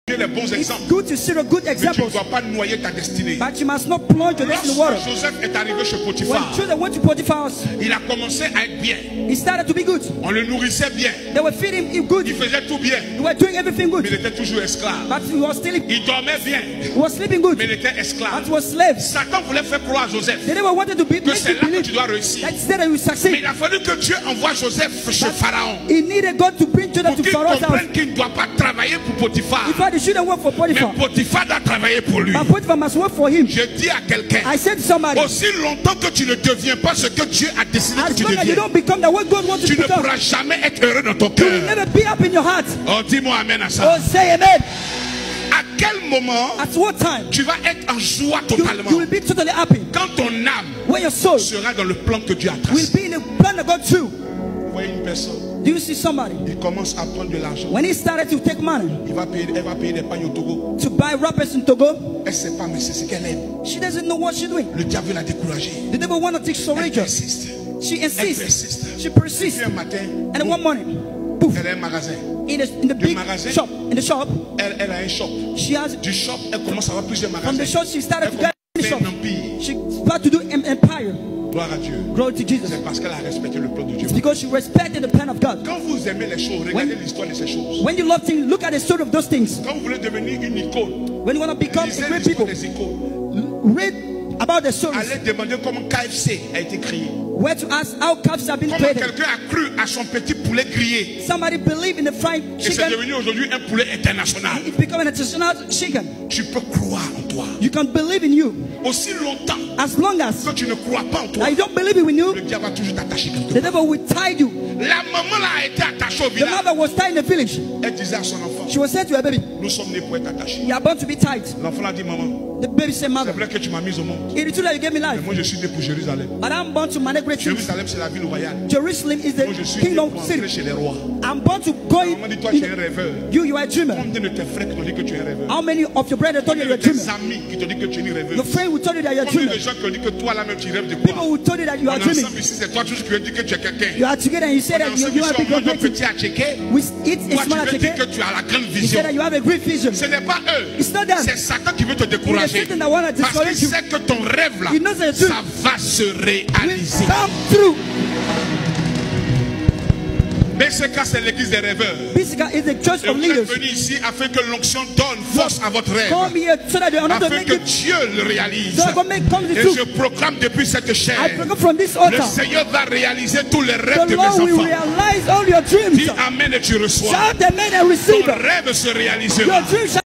les bons exemples. It's good to see the good Mais tu ne examples. dois pas noyer ta destinée. But you must not plunge your destiny in the water. Lorsque Joseph est arrivé chez When Potiphar, children went to Potiphar's, il a commencé à être bien. he started to be good. On le nourrissait bien. They were feeding him good. Il faisait tout bien. They were doing everything Mais il good. était toujours esclave. But he was still, Il dormait bien. he was sleeping good. Mais il était But esclave. he was slaves. Satan voulait faire croire à Joseph They never wanted to be que make c'est you là que tu believe dois réussir. that said that you Mais succeed. il a fallu que Dieu envoie Joseph chez Pharaon He needed God to bring Joseph pour to qu'il Pharaoh's house. comprenne qu'il ne doit pas travailler pour Potiphar. In fact, he shouldn't work for Mais Potiphar. Potiphar doit travailler pour lui. But Potiphar must work for him. Je dis à quelqu'un, I said to somebody, aussi longtemps que tu ne deviens pas ce que Dieu a décidé que as tu long as you deviennes, don't become that what God wants tu you to ne become, pourras jamais être heureux dans ton you will cœur. never be up in your heart. Oh, dis-moi amen à Oh, ça. say amen. À quel moment At what time tu vas être en joie you totalement? will be totally happy? Quand ton âme When your soul sera dans le plan que Dieu a will tracé. be in the plan of God too. Vous voyez une personne, Do you see somebody? il commence à prendre de l'argent. When he started to take money Elle va payer des pagnes au Togo. to buy rappers in Togo, Elle ne sait pas, mais c'est ce qu'elle aime. she doesn't know what she's doing. Le diable l'a découragée. The devil want to take Elle courageous. persiste. She Elle insists. persiste. She Et puis persists. un matin, And then one morning, poof, elle a un magasin. in the big magasin. shop, in the shop, Elle a un shop. she has, Du shop, elle commence à avoir plusieurs from magasins. the shop she started Elle to get in the commence à shop. faire un empire. She started to do an empire. Gloire à Dieu. Glory to Jesus. C'est parce qu'elle a respecté le plan de Dieu. It's because she respected the plan of God. Quand vous aimez les choses, regardez l'histoire de ces choses. When you love things, look at the story of those things. Quand vous voulez devenir une icône, When you want to become lisez a great l'histoire people, des icônes. read about the stories. Allez demander comment KFC a été créé. Where to ask how calves have been Comment created. quelqu'un a cru à son petit poulet grillé. Somebody believe in the fried Et c'est chicken. devenu aujourd'hui un poulet international. It's become an international chicken. Tu peux croire en toi. You can believe in you. Aussi longtemps As long as que tu ne crois pas en toi, I don't believe in you, le diable va toujours t'attacher quelque the part. devil will tie you. La maman là a été attachée au The village. mother was tied in the village. Elle disait à son enfant, She was said to her baby, nous sommes nés pour être attachés. you are born to be tied. L'enfant a dit, maman, The baby said, c'est mother, vrai que tu m'as mis au monde. it is true that you gave me Mais life, moi je suis né pour Jérusalem. but I'm born to manage great things. Jérusalem c'est la ville royale. Jerusalem is Moi je the suis né kingdom pour entrer city. chez les rois. I'm born to go Maman dit, toi in. tu es un rêveur. You are a dreamer. Combien de tes frères qui t'ont dit que tu es un rêveur? How many of your brothers told you Combien you're de a dreamer? tes amis qui t'ont dit que tu es une rêveuse? Your friend will tell you that you're a Combien dreamer. de gens qui ont dit que toi là même tu rêves de People quoi? will tell you that you On are est dreaming. ensemble ici, c'est toi toujours qui veux dire que tu es quelqu'un. You are together and you say On est that you ensemble are ici, a big on mange un great thing. petit à checker. We eat a Toi small tu veux dire chicken. que tu as la grande You say vision. that you have a great vision. Ce n'est pas eux. It's not them. C'est Satan qui veut te It is décourager. Satan that wanna Parce discourage qu'il you. sait que ton rêve là, He knows that ça va se Will réaliser. come through. BCK c'est l'église des rêveurs. Physical is the church Et of vous êtes leaders. venus ici afin que l'onction donne force à votre rêve. Come here so that you are not to Afin make que it. Dieu le réalise. So God may come to Et you. je proclame depuis cette I chaîne, proclaim from this le altar. Seigneur va réaliser tous les rêves The de mes Lord will enfants. realize all your dreams. Dis amen et tu reçois. Shout amen and Ton receive. rêve se réalisera. Your dreams shall